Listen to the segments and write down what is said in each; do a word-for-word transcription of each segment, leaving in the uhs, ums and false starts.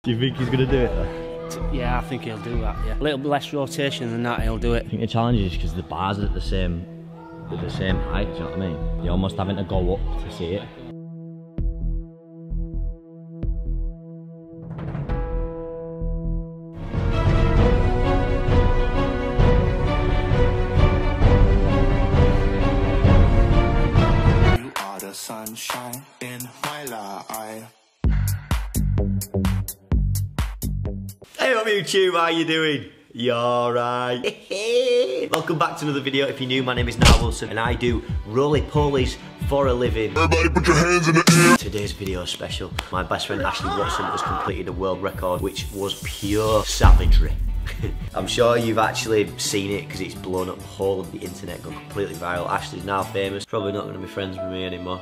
Do you think he's going to do it though? Yeah, I think he'll do that, yeah. A little bit less rotation than that, he'll do it. I think the challenge is because the bars are at the same, at the same height, do you know what I mean? You're almost having to go up to see it. Sunshine in my life. Hey up YouTube, how you doing? You alright? Welcome back to another video. If you're new, my name is Niall Wilson and I do roly-polies for a living. Everybody put your hands in the air. Today's video is special. My best friend Ashley Watson has completed a world record which was pure savagery. I'm sure you've actually seen it because it's blown up the whole of the internet, gone completely viral. Ashley's now famous, probably not going to be friends with me anymore.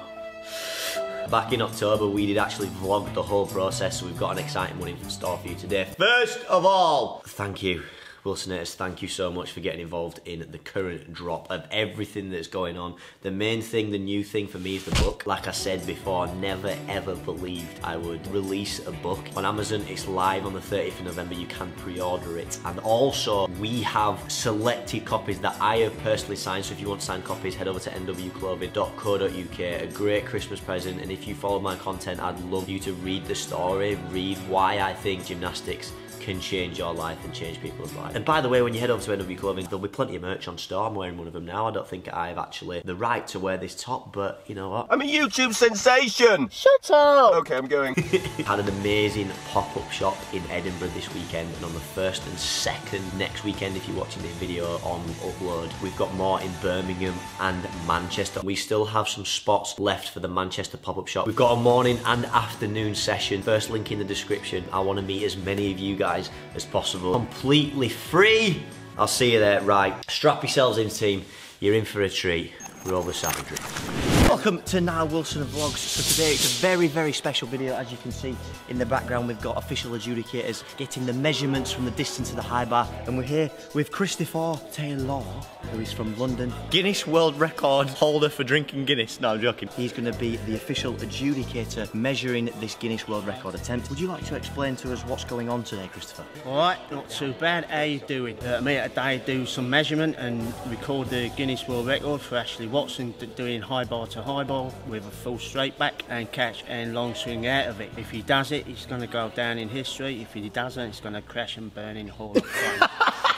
Back in October we did actually vlog the whole process, so we've got an exciting one in store for you today. First of all, thank you Wilsonators, thank you so much for getting involved in the current drop of everything that's going on. The main thing, the new thing for me is the book. Like I said before, I never ever believed I would release a book. On Amazon, it's live on the thirtieth of November, you can pre-order it. And also, we have selected copies that I have personally signed, so if you want signed copies, head over to n w clothing dot co dot u k. A great Christmas present, and if you follow my content, I'd love you to read the story, read why I think gymnastics can change your life and change people's lives. And by the way, when you head over to N W Clothing, there'll be plenty of merch on store. I'm wearing one of them now. I don't think I have actually the right to wear this top, but you know what? I'm a YouTube sensation! Shut up! Okay, I'm going. Had an amazing pop-up shop in Edinburgh this weekend, and on the first and second next weekend, if you're watching this video on upload, we've got more in Birmingham and Manchester. We still have some spots left for the Manchester pop-up shop. We've got a morning and afternoon session. First link in the description. I want to meet as many of you guys as possible, completely free. I'll see you there. Right, strap yourselves in, team. You're in for a treat. Roll the savagery. Welcome to Niall Wilson Vlogs. So today it's a very, very special video. As you can see in the background, we've got official adjudicators getting the measurements from the distance of the high bar, and we're here with Christopher Taylor, who is from London. Guinness World Record holder for drinking Guinness. No, I'm joking. He's going to be the official adjudicator measuring this Guinness World Record attempt. Would you like to explain to us what's going on today, Christopher? Alright, not too bad. How you doing? Uh, me today do some measurement and record the Guinness World Record for Ashley Watson doing high bar to high bar with a full straight back and catch and long swing out of it. If he does it, he's going to go down in history. If he doesn't, it's going to crash and burn in Hall of Fame.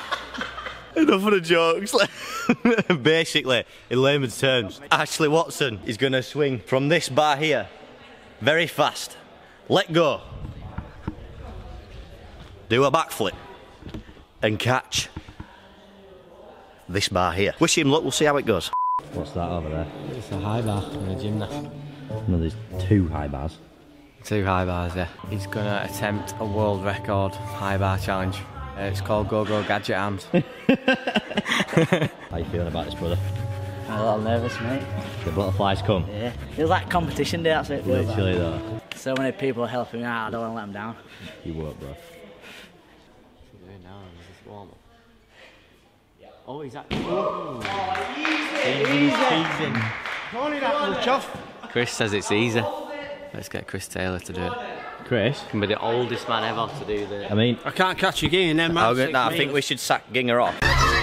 Enough of the jokes. Basically, in layman's terms, Ashley Watson is going to swing from this bar here very fast. Let go. Do a backflip and catch this bar here. Wish him luck, we'll see how it goes. What's that over there? It's a high bar in a gymnast. No, there's two high bars. Two high bars, yeah. He's gonna attempt a world record high bar challenge. Uh, it's called Go Go Gadget Arms. How you feeling about this, brother? I'm a little nervous, mate. The butterflies come? Yeah. Feels like competition day, that's what it feels Literally like. though. So many people are helping me out, I don't want to let them down. You won't, bro. Oh, he's actually. Oh, easy, easy. Only that much off. Chris says it's easy. Let's get Chris Taylor to do it. Chris? Can be the oldest man ever to do the. I mean, I can't catch you again, then, man. no, I think we should sack Ginger off.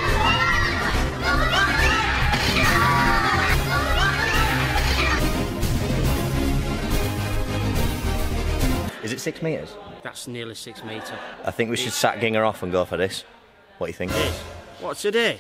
Is it six metres? That's nearly six metre. I think we should sack Ginger off and go for this. What do you think? What's today?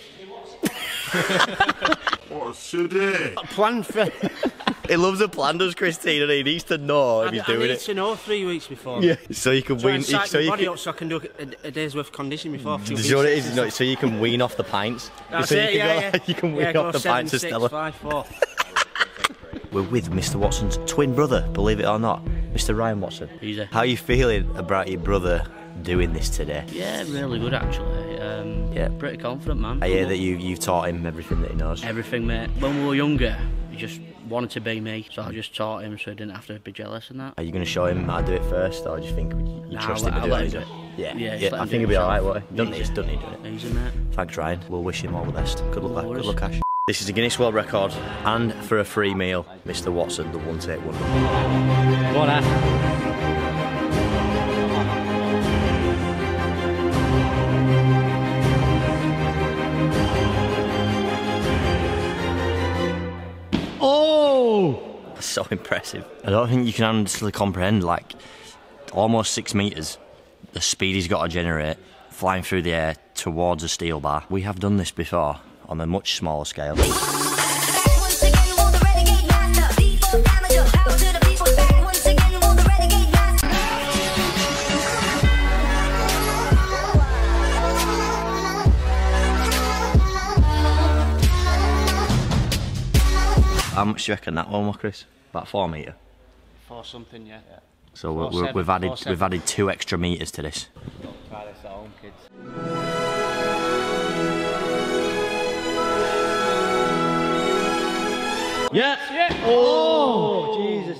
What's today? A plan for. He loves a plan, does Christine, and he needs to know if I, he's I doing need it. to know three weeks before. Yeah, so you can Try wean. and psych So my you body can. up so I can do a, a day's worth of conditioning before. Do you know what it is? No, so you can wean off the pints. That's so you it, can yeah, go, yeah. You can wean yeah, off go the seven, pints of six, Stella. Five, four. We're with Mister Watson's twin brother, believe it or not, Mister Ryan Watson. Easy. How are you feeling about your brother doing this today? Yeah, really good actually. Um, Yeah. Pretty confident, man. I hear that you, you've taught him everything that he knows. Everything, mate. When we were younger, he just wanted to be me, so I just taught him so he didn't have to be jealous and that. Are you going to show him how to do it first, or do you think you Nah, trust I'll him to let- do I'll it? let Is him it? do it. Yeah, Yeah, just yeah. let I him think do he'll it be alright, himself. won't he? Doesn't he? Easy. Doesn't he do it? Easy, mate. Thanks, Ryan. We'll wish him all the best. Good luck, No lad. Good worries. luck, Ash. This is a Guinness World Record, and for a free meal, Mister Watson, the one take wonder. Go on, Ash. so impressive. I don't think you can honestly comprehend, like, almost six metres, the speed he's got to generate, flying through the air towards a steel bar. We have done this before, on a much smaller scale. How much do you reckon that one was, Chris? About four metre? For something, yeah. yeah. So we're, Four we're, seven, we've added four seven. we've added two extra metres to this. Try this at home, kids. Yeah! Yeah! Oh, Jesus!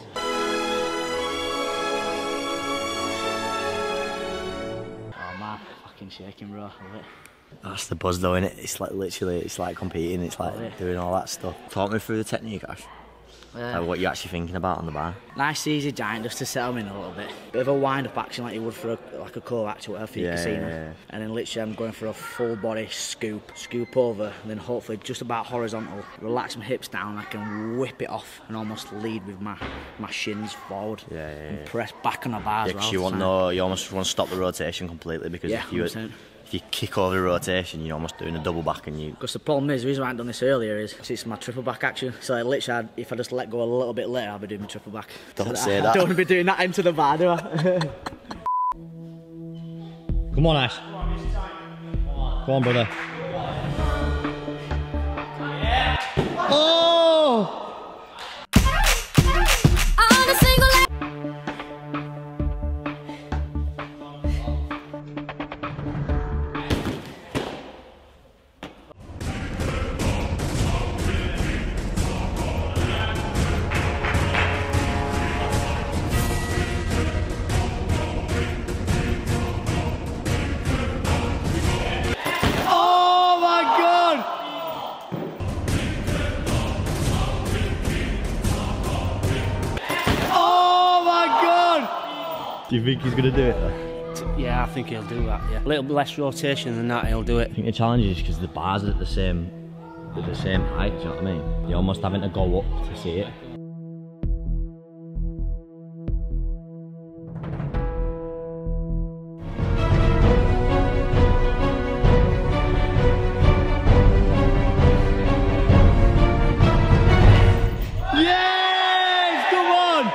Oh man, fucking shaking, bro. I love it. That's the buzz though, innit? It's like literally, it's like competing, it's like Oh, yeah. doing all that stuff. Talk me through the technique, Ash. Yeah. Like what you're actually thinking about on the bar. Nice easy giant just to settle me in a little bit. Bit of a wind up action like you would for a, like a core action, whatever for your Yeah, casino. yeah, yeah. And then literally I'm going for a full body scoop, scoop over, and then hopefully just about horizontal. Relax my hips down, I can whip it off and almost lead with my my shins forward. Yeah, yeah, And yeah. press back on the bar Yeah, as well. because you to want try no, you almost want to stop the rotation completely because Yeah, if you one hundred percent. if you kick over the rotation, you're almost doing a double back and you. Because the problem is, the reason why I haven't done this earlier is 'cause it's my triple back action. So like, literally, I'd, if I just let go a little bit later, I'll be doing my triple back. Don't So say I, that. I don't want to be doing that into the bar, do I? Come on, Ash. Come on, brother. Oh! Oh my God! Oh my God! Do you think he's going to do it though? Yeah, I think he'll do that, yeah. A little bit less rotation than that, he'll do it. I think the challenge is because the bars are at the same, at the same height, do you know what I mean? You're almost having to go up to see it. Yes! Come on!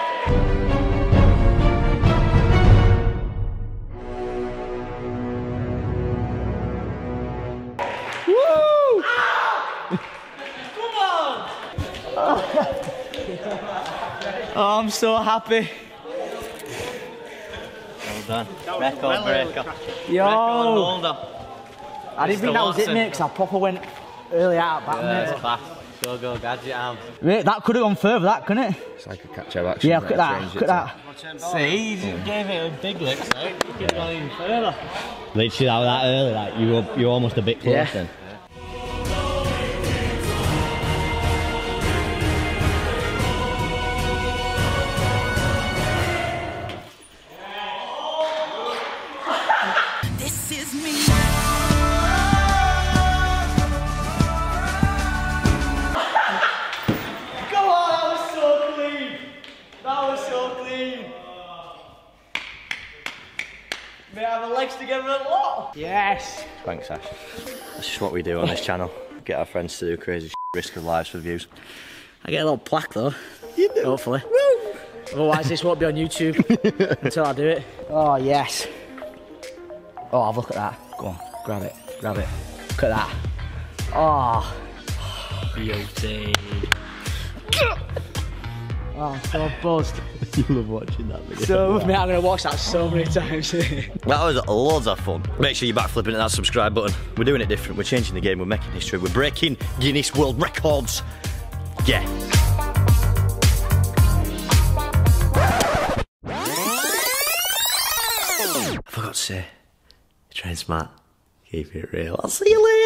Woo! Oh, I'm so happy. Well done. Record breaker. Yo! holder. I didn't think that was it, Watson. mate, because I proper went early out back, Yeah, mate. fast. Go, go, gadget arm. Mate, that could have gone further, that, couldn't it? It's like a catch-up action. Yeah, look at that, look at that. See, he gave it a big lick, so he could have gone even further. Literally, that, that early, like, you were, you were almost a bit close Yeah. then. This is me. Come on, that was so clean! That was so clean! May I have the legs together a lot? Yes! Thanks, Ash. That's just what we do on this channel. Get our friends to do crazy shit, risk of lives for views. I get a little plaque though. You do. Hopefully. Otherwise this won't be on YouTube until I do it. Oh yes. Oh, have a look at that. Go on, grab it, grab it. Look at that. Oh. Beauty. Oh, I'm so buzzed. You love watching that video. So, mate, I'm going to watch that so many times. That was loads of fun. Make sure you're back flipping at that subscribe button. We're doing it different. We're changing the game. We're making history. We're breaking Guinness World Records. Yeah. I forgot to say, train smart, keep it real. I'll see you later.